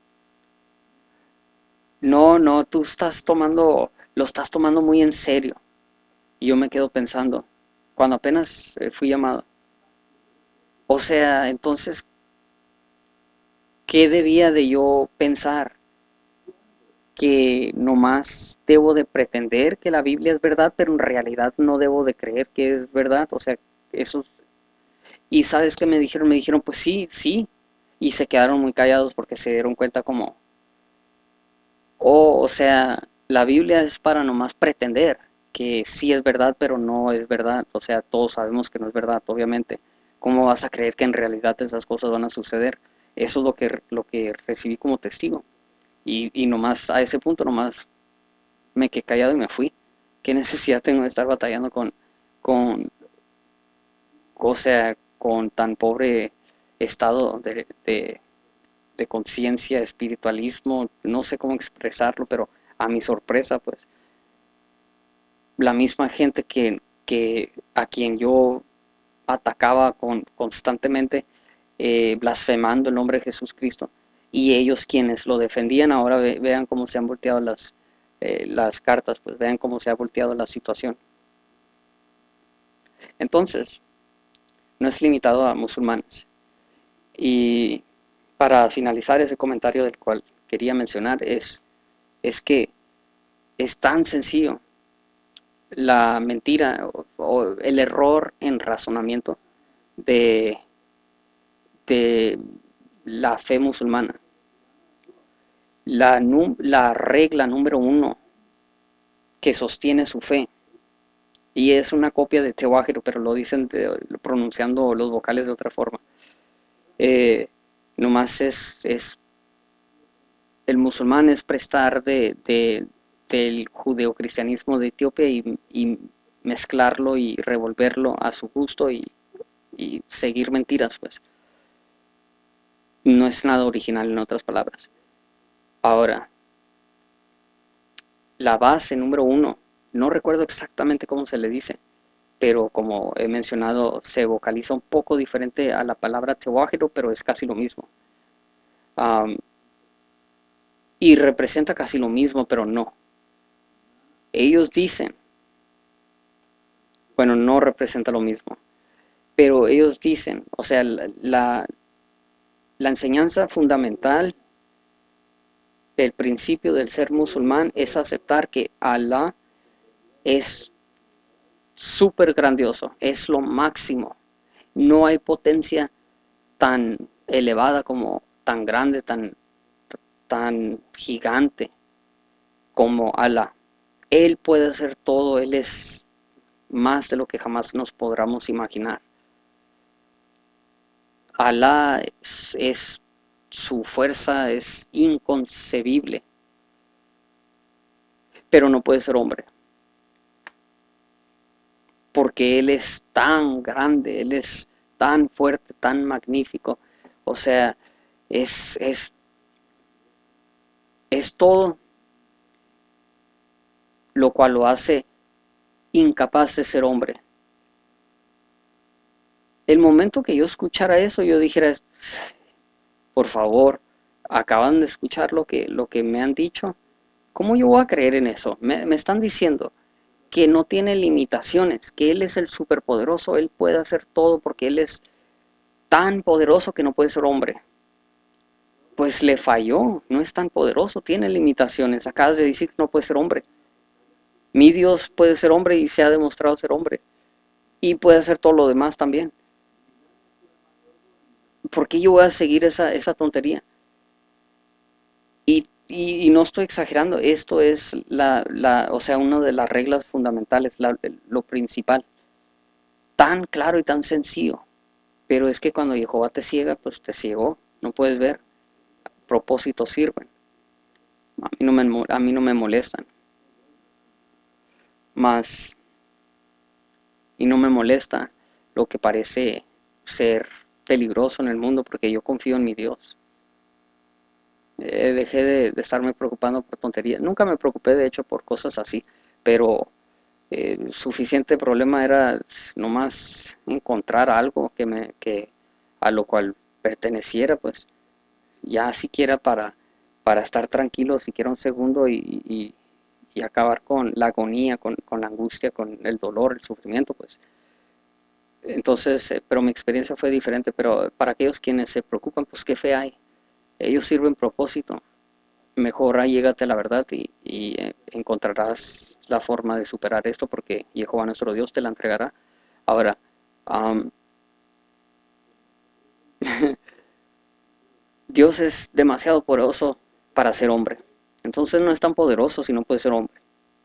no, tú lo estás tomando muy en serio. Y yo me quedo pensando, cuando apenas fui llamado, o sea, entonces, ¿qué debía de yo pensar? Que nomás debo de pretender que la Biblia es verdad, pero en realidad no debo de creer que es verdad, o sea, eso. Y sabes qué me dijeron, pues sí, sí, y se quedaron muy callados porque se dieron cuenta como, oh, o sea, la Biblia es para nomás pretender que sí es verdad, pero no es verdad. O sea, todos sabemos que no es verdad, obviamente. ¿Cómo vas a creer que en realidad esas cosas van a suceder? Eso es lo que recibí como testigo. Y nomás a ese punto, nomás me quedé callado y me fui. ¿Qué necesidad tengo de estar batallando con, o sea, con tan pobre estado de conciencia, espiritualismo? No sé cómo expresarlo, pero a mi sorpresa, pues la misma gente que a quien yo atacaba constantemente, blasfemando el nombre de Jesús Cristo, y ellos quienes lo defendían, ahora vean cómo se han volteado las cartas, pues vean cómo se ha volteado la situación. Entonces, no es limitado a musulmanes. Y para finalizar ese comentario del cual quería mencionar es que es tan sencillo la mentira o el error en razonamiento de, de la fe musulmana. La regla número uno que sostiene su fe, y es una copia de Teógero, pero lo dicen pronunciando los vocales de otra forma. Eh, Nomás el musulmán es prestar del judeocristianismo de Etiopía y mezclarlo y revolverlo a su gusto y seguir mentiras, pues. No es nada original en otras palabras. Ahora, la base número uno, no recuerdo exactamente cómo se le dice, pero como he mencionado, se vocaliza un poco diferente a la palabra teógero, pero es casi lo mismo. Um, y representa casi lo mismo, pero no. Ellos dicen, bueno, no representa lo mismo, pero ellos dicen, o sea, la enseñanza fundamental, el principio del ser musulmán es aceptar que Alá es súper grandioso, es lo máximo. No hay potencia tan elevada como tan grande, tan gigante como Alá. Él puede hacer todo, Él es más de lo que jamás nos podamos imaginar. Alá su fuerza es inconcebible, pero no puede ser hombre, porque Él es tan grande, Él es tan fuerte, tan magnífico. O sea, es, es, es todo lo cual lo hace incapaz de ser hombre. El momento que yo escuchara eso, yo dijera, por favor, acaban de escuchar lo que me han dicho. ¿Cómo yo voy a creer en eso? Me están diciendo que no tiene limitaciones, que Él es el superpoderoso, Él puede hacer todo porque Él es tan poderoso que no puede ser hombre. Pues le falló, no es tan poderoso, tiene limitaciones. Acabas de decir que no puede ser hombre. Mi Dios puede ser hombre y se ha demostrado ser hombre. Y puede hacer todo lo demás también. ¿Por qué yo voy a seguir esa tontería? Y no estoy exagerando, esto es o sea, una de las reglas fundamentales, lo principal. Tan claro y tan sencillo. Pero es que cuando Jehová te ciega, pues te ciegó, no puedes ver. Propósitos sirven. A mí no me molestan. Más, y no me molesta lo que parece ser peligroso en el mundo porque yo confío en mi Dios. Dejé de estarme preocupando por tonterías. Nunca me preocupé, de hecho, por cosas así, pero suficiente problema era nomás encontrar algo que a lo cual perteneciera, pues ya siquiera para estar tranquilo, siquiera un segundo y acabar con la agonía, con la angustia, con el dolor, el sufrimiento, pues. Entonces, pero mi experiencia fue diferente, pero para aquellos quienes se preocupan, pues qué fe hay. Ellos sirven propósito. Mejor allégate a la verdad y encontrarás la forma de superar esto porque Jehová nuestro Dios te la entregará. Ahora, um, Dios es demasiado poderoso para ser hombre. Entonces no es tan poderoso si no puede ser hombre.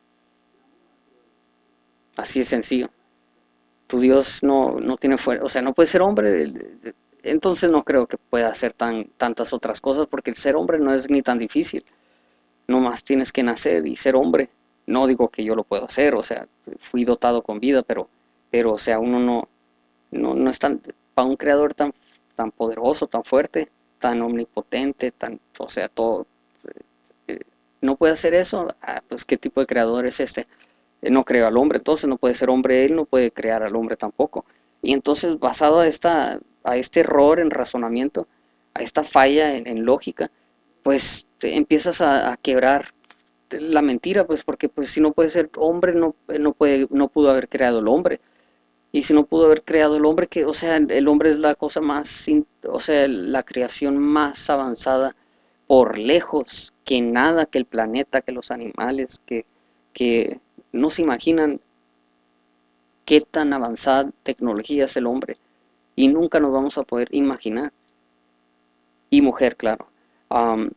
Así es sencillo. Tu Dios no tiene fuerza, o sea, no puede ser hombre. Entonces no creo que pueda hacer tantas otras cosas porque el ser hombre no es ni tan difícil. No más tienes que nacer y ser hombre. No digo que yo lo puedo hacer, o sea, fui dotado con vida, pero o sea, uno no es tan, para un creador tan poderoso, tan fuerte, tan omnipotente, o sea, todo, eh, no puede hacer eso. Ah, pues qué tipo de creador es este. No creó al hombre, entonces no puede ser hombre él, no puede crear al hombre tampoco. Y entonces, basado a este error en razonamiento, a esta falla en lógica, pues te empiezas a quebrar la mentira, pues porque pues si no puede ser hombre, no pudo haber creado el hombre. Y si no pudo haber creado el hombre, que, o sea, el hombre es la cosa más, o sea, la creación más avanzada por lejos, que nada, que el planeta, que los animales, que no se imaginan qué tan avanzada tecnología es el hombre. Y nunca nos vamos a poder imaginar. Y mujer, claro. Um,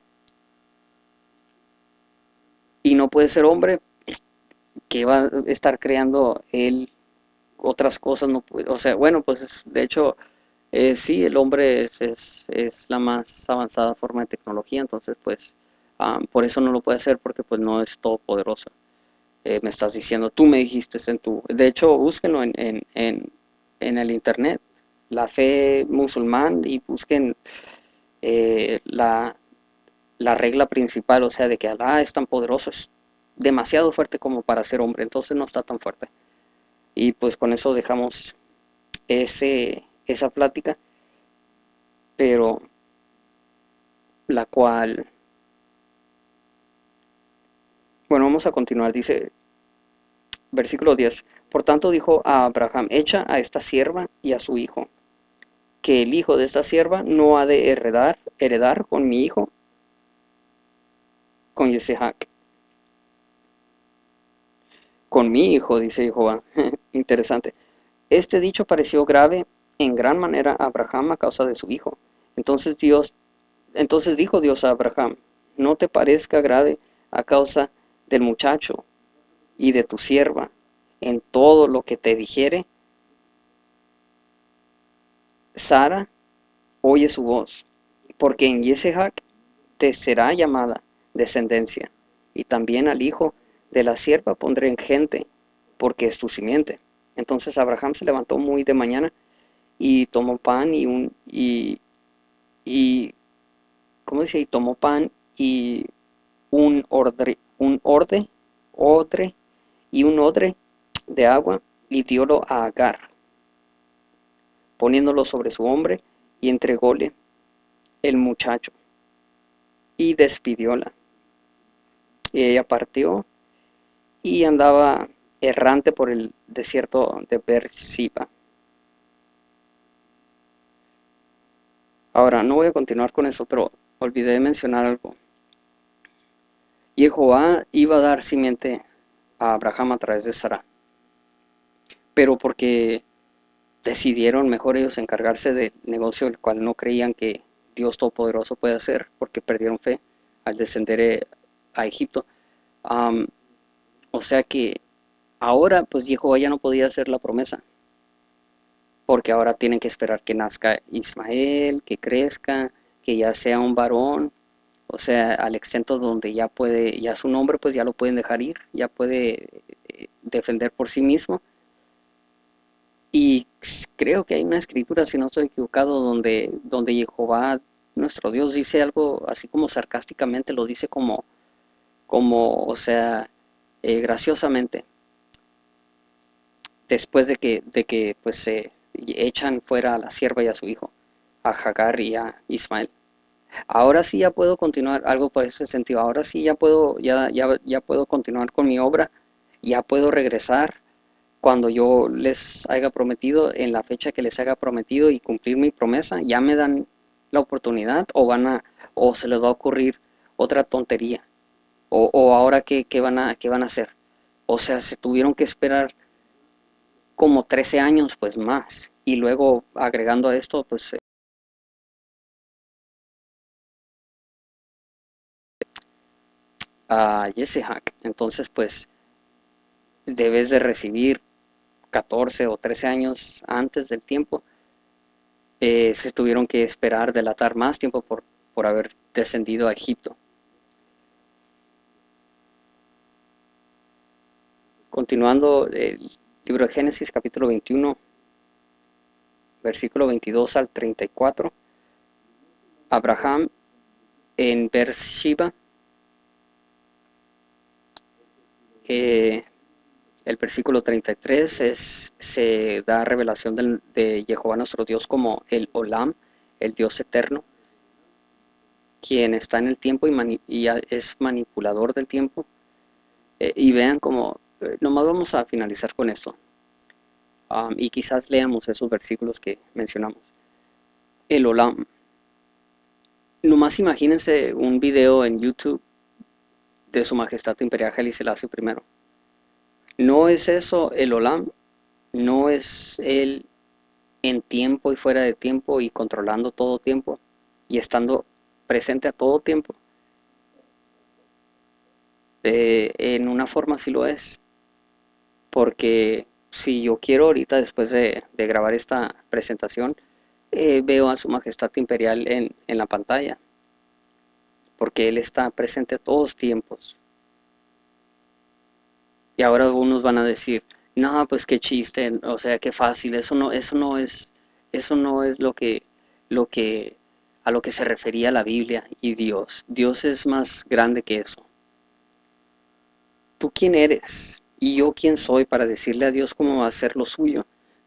y no puede ser hombre que va a estar creando él otras cosas, no puede, o sea, bueno, pues de hecho, sí, el hombre es la más avanzada forma de tecnología, entonces pues por eso no lo puede hacer porque pues no es todopoderoso. Me estás diciendo, tú me dijiste de hecho, búsquenlo en el internet, la fe musulmán y busquen eh, la, la regla principal, o sea, de que Alá es tan poderoso, es demasiado fuerte como para ser hombre, entonces no está tan fuerte. Y pues con eso dejamos esa plática, pero la cual, bueno, vamos a continuar, dice versículo 10. Por tanto dijo a Abraham, echa a esta sierva y a su hijo, que el hijo de esta sierva no ha de heredar con mi hijo, con Isaac. Con mi hijo, dice Jehová. Interesante. Este dicho pareció grave en gran manera a Abraham a causa de su hijo. Entonces dijo Dios a Abraham, no te parezca grave a causa del muchacho y de tu sierva, en todo lo que te dijere, Sara, oye su voz, porque en Isaac te será llamada descendencia, y también al hijo de la sierva pondré en gente, porque es tu simiente. Entonces Abraham se levantó muy de mañana y tomó pan y ¿cómo dice? Y tomó pan y odre y un odre de agua y diólo a Agar, poniéndolo sobre su hombre y entrególe el muchacho y despidióla. Y ella partió y andaba errante por el desierto de Beersheba. Ahora, no voy a continuar con eso, pero olvidé mencionar algo. Jehová iba a dar simiente a Abraham a través de Sara, pero porque decidieron mejor ellos encargarse del negocio, el cual no creían que Dios Todopoderoso puede hacer, porque perdieron fe al descender a Egipto. Um, o sea que ahora, pues Jehová ya no podía hacer la promesa, porque ahora tienen que esperar que nazca Ismael, que crezca, que ya sea un varón, o sea, al extent donde ya puede, ya su nombre pues ya lo pueden dejar ir, ya puede defender por sí mismo. Y creo que hay una escritura, si no estoy equivocado, donde Jehová, nuestro Dios, dice algo así como sarcásticamente, lo dice o sea, graciosamente, después de que pues se echan fuera a la sierva y a su hijo, a Hagar y a Ismael. Ahora sí ya puedo continuar algo por ese sentido. Ahora sí ya puedo continuar con mi obra. Ya puedo regresar cuando yo les haya prometido, en la fecha que les haya prometido y cumplir mi promesa. Ya me dan la oportunidad o se les va a ocurrir otra tontería. O ahora qué van a hacer. O sea, se tuvieron que esperar como 13 años, pues más. Y luego agregando a esto, pues a Yesehak. Entonces, pues debes de recibir 14 o 13 años antes del tiempo. Se tuvieron que esperar, delatar más tiempo por haber descendido a Egipto. Continuando el libro de Génesis, capítulo 21, versículo 22 al 34. Abraham en Beersheba, eh, el versículo 33 se da revelación de Jehová nuestro Dios como el Olam, el Dios eterno, quien está en el tiempo y es manipulador del tiempo. Y vean como, nomás vamos a finalizar con esto, y quizás leamos esos versículos que mencionamos. El Olam. Nomás imagínense un video en YouTube de Su Majestad Imperial Haile Selassie I. No es eso el Olam, no es él en tiempo y fuera de tiempo y controlando todo tiempo y estando presente a todo tiempo. En una forma sí lo es, porque si yo quiero ahorita después de grabar esta presentación, veo a Su Majestad Imperial en la pantalla, porque él está presente a todos tiempos. Y ahora algunos van a decir, no, pues qué chiste, o sea, qué fácil, eso no es lo que a lo que se refería la Biblia y Dios. Dios es más grande que eso. ¿Tú quién eres? Y yo quién soy para decirle a Dios cómo va a hacer lo suyo.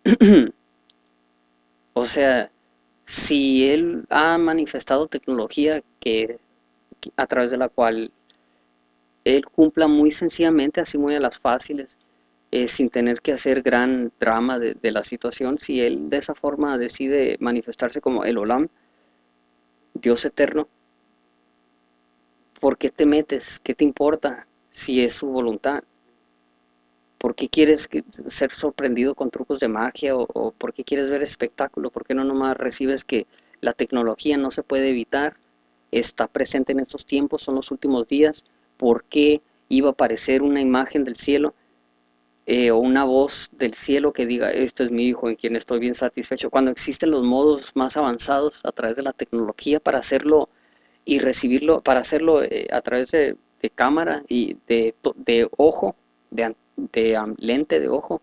O sea, si Él ha manifestado tecnología a través de la cual Él cumpla muy sencillamente, así muy a las fáciles, sin tener que hacer gran drama de la situación, si Él de esa forma decide manifestarse como el Olam, Dios eterno, ¿por qué te metes? ¿Qué te importa si es su voluntad? ¿Por qué quieres ser sorprendido con trucos de magia o por qué quieres ver espectáculo? ¿Por qué no nomás recibes que la tecnología no se puede evitar? Está presente en estos tiempos, son los últimos días. ¿Por qué iba a aparecer una imagen del cielo o una voz del cielo que diga, esto es mi hijo en quien estoy bien satisfecho. Cuando existen los modos más avanzados a través de la tecnología para hacerlo y recibirlo, para hacerlo a través de cámara y de ojo, de lente de ojo,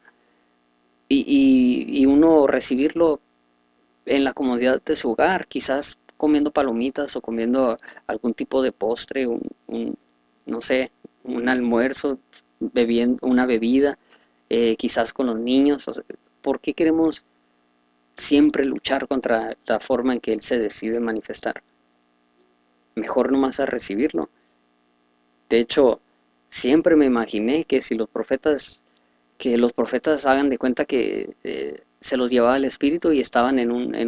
y uno recibirlo en la comodidad de su hogar, quizás comiendo palomitas o comiendo algún tipo de postre, no sé, un almuerzo, bebiendo una bebida, quizás con los niños. O sea, ¿por qué queremos siempre luchar contra la forma en que Él se decide manifestar? Mejor nomás a recibirlo. De hecho, siempre me imaginé que si que los profetas hagan de cuenta que se los llevaba el espíritu y estaban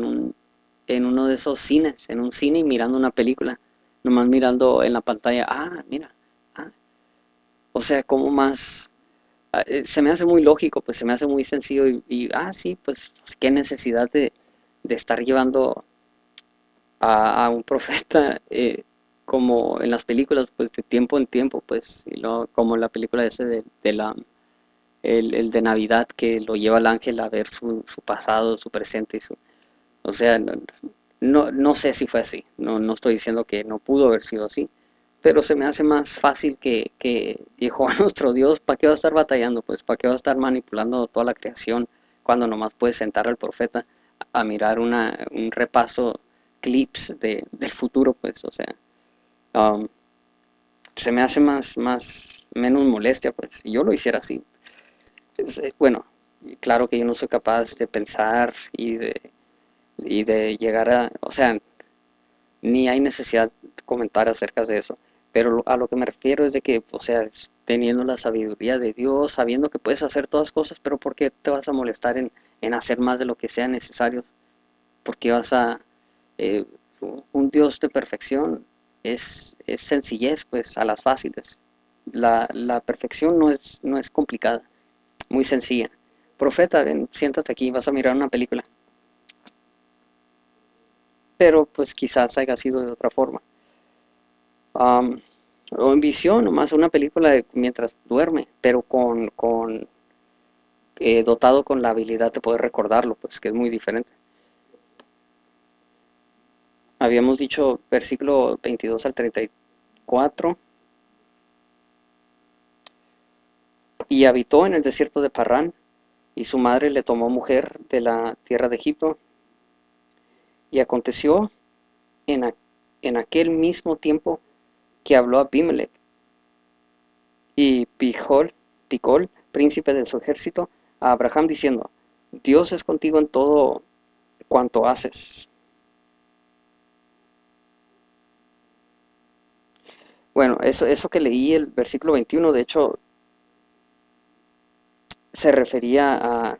en uno de esos cines, en un cine y mirando una película, nomás mirando en la pantalla, mira, ah, o sea, como más, se me hace muy lógico, pues se me hace muy sencillo sí, pues qué necesidad de estar llevando a un profeta como en las películas, pues de tiempo en tiempo, pues, y luego, como la película ese el de Navidad que lo lleva el ángel a ver su pasado, su presente o sea, no sé si fue así, no estoy diciendo que no pudo haber sido así, pero se me hace más fácil que Jehová nuestro Dios, ¿para qué va a estar batallando? Pues, ¿para qué va a estar manipulando toda la creación cuando nomás puede sentar al profeta a mirar un repaso, clips del futuro? Pues, o sea, um, se me hace menos molestia, pues, si yo lo hiciera así. Bueno, claro que yo no soy capaz de pensar y de llegar o sea, ni hay necesidad de comentar acerca de eso, pero a lo que me refiero es de que, o sea, teniendo la sabiduría de Dios, sabiendo que puedes hacer todas cosas, pero ¿por qué te vas a molestar en hacer más de lo que sea necesario? ¿Por qué vas eh, un Dios de perfección es sencillez, pues, a las fáciles. La perfección no es complicada, muy sencilla. Profeta, ven, siéntate aquí, vas a mirar una película. Pero pues quizás haya sido de otra forma. Am, o en visión, nomás una película mientras duerme, pero dotado con la habilidad de poder recordarlo, pues que es muy diferente. Habíamos dicho versículo 22 al 34, y habitó en el desierto de Parrán, y su madre le tomó mujer de la tierra de Egipto, y aconteció en, en aquel mismo tiempo que habló Abimelech y Picol, príncipe de su ejército, a Abraham diciendo, Dios es contigo en todo cuanto haces. Bueno, eso que leí el versículo 21, de hecho, se refería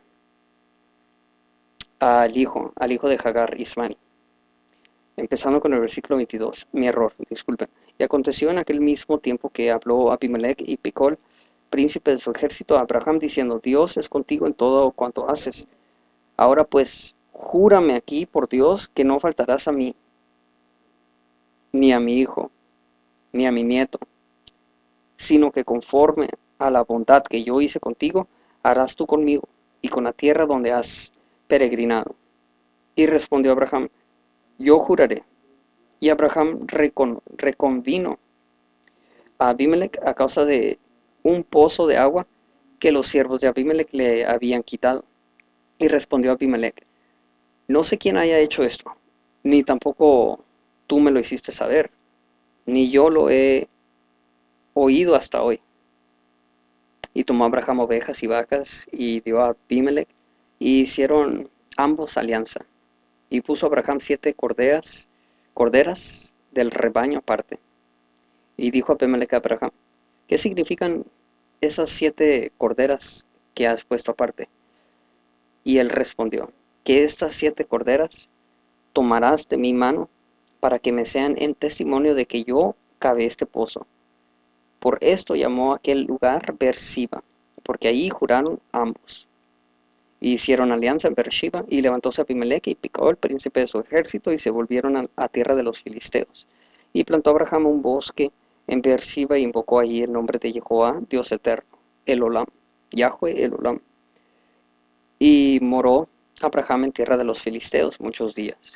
al hijo de Hagar, Ismael. Empezando con el versículo 22, mi error, disculpen. Y aconteció en aquel mismo tiempo que habló Abimelech y Picol, príncipe de su ejército, a Abraham, diciendo, Dios es contigo en todo cuanto haces. Ahora pues, júrame aquí por Dios que no faltarás a mí, ni a mi hijo, ni a mi nieto, sino que conforme a la bondad que yo hice contigo, harás tú conmigo y con la tierra donde has peregrinado. Y respondió Abraham, yo juraré. Y Abraham reconvino a Abimelech a causa de un pozo de agua que los siervos de Abimelech le habían quitado. Y respondió Abimelech, no sé quién haya hecho esto, ni tampoco tú me lo hiciste saber, ni yo lo he oído hasta hoy. Y tomó Abraham ovejas y vacas y dio a Abimelech y hicieron ambos alianza. Y puso Abraham 7 corderas del rebaño aparte. Y dijo Abimelech a Abraham, ¿qué significan esas 7 corderas que has puesto aparte? Y él respondió, que estas 7 corderas tomarás de mi mano para que me sean en testimonio de que yo cavé este pozo. Por esto llamó aquel lugar Beersheba, porque allí juraron ambos. Y hicieron alianza en Beersheba, y levantóse Abimelech y Picol, el príncipe de su ejército, y se volvieron a tierra de los filisteos. Y plantó Abraham un bosque en Beersheba, e invocó allí el nombre de Jehová, Dios eterno, el Olam. Yahweh el Olam. Y moró Abraham en tierra de los filisteos muchos días.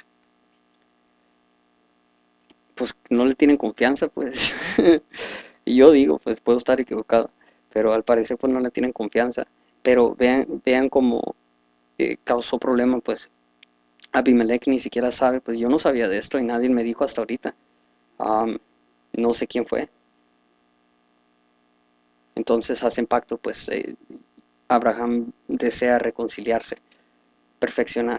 Pues no le tienen confianza, pues. Y yo digo, pues puedo estar equivocado, pero al parecer pues no le tienen confianza. Pero vean cómo causó problema, pues Abimelech ni siquiera sabe, pues yo no sabía de esto y nadie me dijo hasta ahorita. Am, no sé quién fue. Entonces hacen pacto, pues Abraham desea reconciliarse, perfeccionar,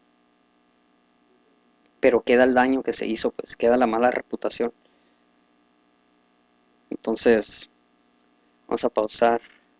pero queda el daño que se hizo, pues queda la mala reputación. Entonces, vamos a pausar.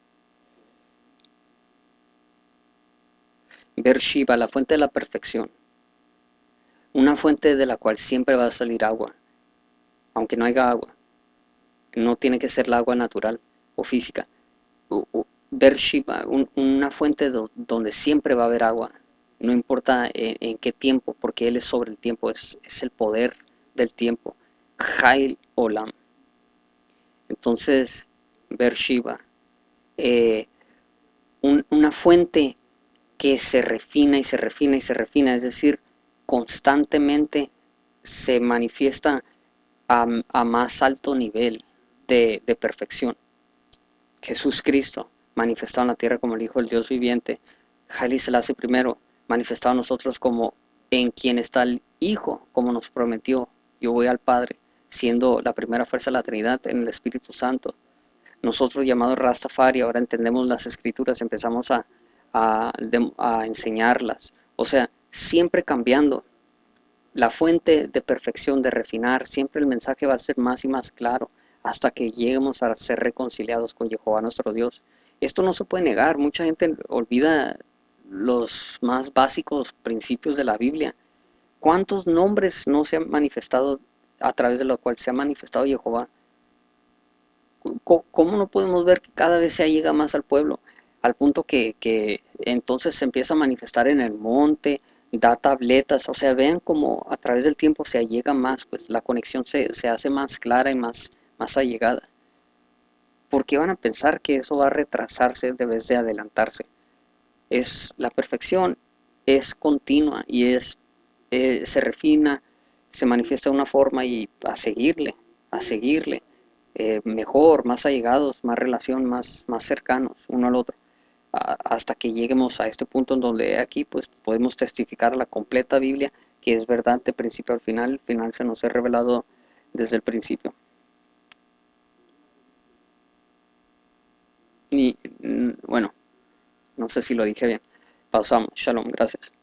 Beersheba, la fuente de la perfección, una fuente de la cual siempre va a salir agua, aunque no haya agua. No tiene que ser el agua natural o física. Beersheba, una fuente donde siempre va a haber agua, no importa en qué tiempo, porque Él es sobre el tiempo, es el poder del tiempo. Jail Olam. Entonces, Beersheba, eh, una fuente que se refina y se refina y se refina, es decir, constantemente se manifiesta a más alto nivel de perfección. Jesús Cristo, manifestado en la tierra como el Hijo del Dios viviente, Haile Selassie primero, manifestado a nosotros como en quien está el Hijo, como nos prometió, yo voy al Padre, siendo la primera fuerza de la Trinidad en el Espíritu Santo. Nosotros llamados Rastafari, ahora entendemos las Escrituras, empezamos a enseñarlas, o sea, siempre cambiando. La fuente de perfección, de refinar, siempre el mensaje va a ser más y más claro hasta que lleguemos a ser reconciliados con Jehová nuestro Dios. Esto no se puede negar, mucha gente olvida los más básicos principios de la Biblia. ¿Cuántos nombres no se han manifestado a través de lo cual se ha manifestado Jehová? ¿Cómo no podemos ver que cada vez se llega más al pueblo? Al punto que entonces se empieza a manifestar en el monte, da tabletas, o sea, vean cómo a través del tiempo se allega más, pues la conexión se hace más clara y más allegada. ¿Por qué van a pensar que eso va a retrasarse en vez de adelantarse? La perfección es continua y se refina, se manifiesta de una forma y a seguirle, mejor, más allegados, más relación, más cercanos uno al otro, hasta que lleguemos a este punto en donde aquí pues podemos testificar a la completa Biblia que es verdad de principio al final, el final se nos ha revelado desde el principio. Y bueno, no sé si lo dije bien. Pausamos. Shalom, gracias.